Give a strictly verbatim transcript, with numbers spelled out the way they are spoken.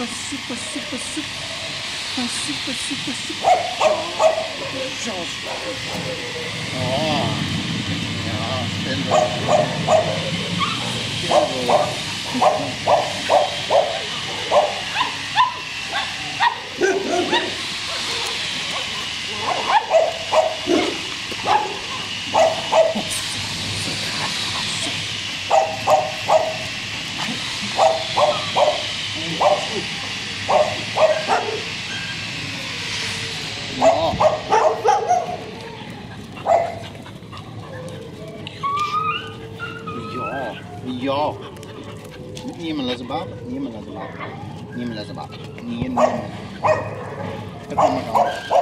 super, super, super, super, super, super, super. Ja, ja, spindel. Ja, ja. Niemand läser bab, niemand läser bab, niemand läser bab, niemand. Det kommer